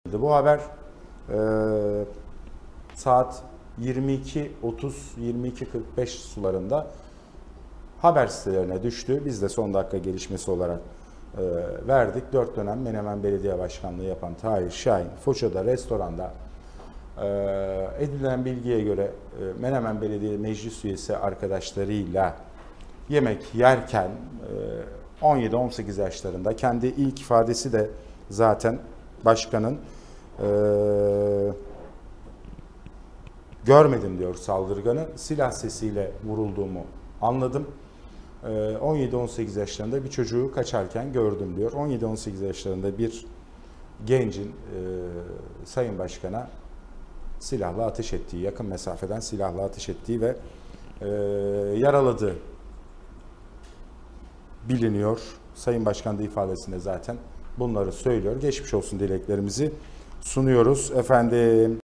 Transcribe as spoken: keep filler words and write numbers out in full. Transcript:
Bu haber e, saat yirmi iki otuz yirmi iki kırk beş sularında haber sitelerine düştü. Biz de son dakika gelişmesi olarak e, verdik. Dört dönem Menemen Belediye Başkanlığı yapan Tahir Şahin, Foça'da restoranda e, edilen bilgiye göre e, Menemen Belediye Meclis üyesi arkadaşlarıyla yemek yerken e, on yedi on sekiz yaşlarında, kendi ilk ifadesi de zaten başkanın e, görmedim diyor saldırganı, silah sesiyle vurulduğumu anladım. on yedi on sekiz yaşlarında bir çocuğu kaçarken gördüm diyor. on yedi on sekiz yaşlarında bir gencin e, Sayın Başkan'a silahla ateş ettiği, yakın mesafeden silahla ateş ettiği ve e, yaraladığı biliniyor. Sayın Başkan da ifadesinde zaten bunları söylüyor. Geçmiş olsun dileklerimizi sunuyoruz efendim.